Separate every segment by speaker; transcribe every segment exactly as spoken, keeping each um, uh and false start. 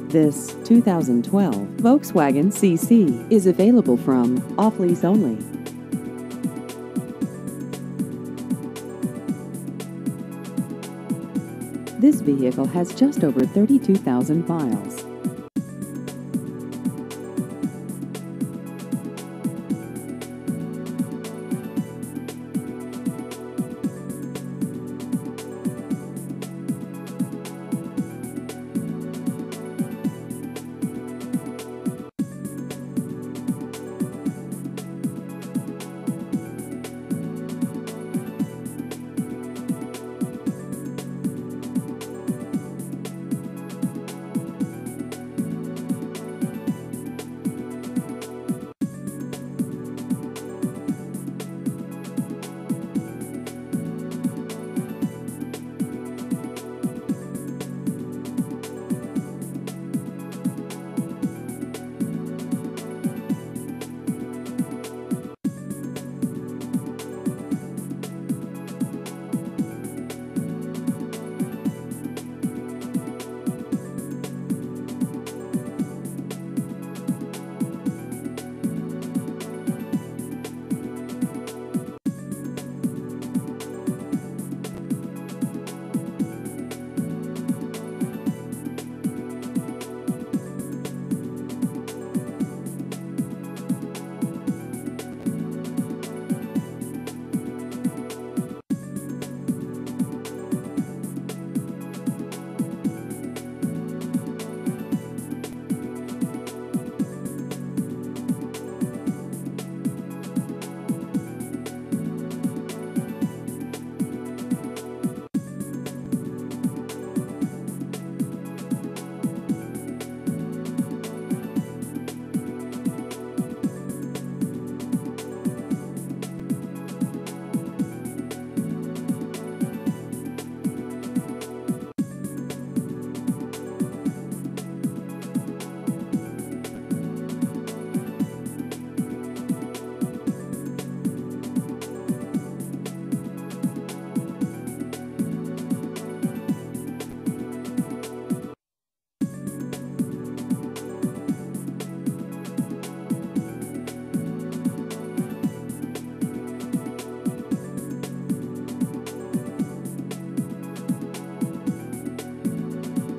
Speaker 1: This two thousand twelve Volkswagen C C is available from off-lease only. This vehicle has just over thirty-two thousand miles.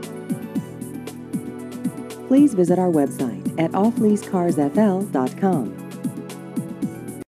Speaker 1: Please visit our website at off lease cars f l dot com.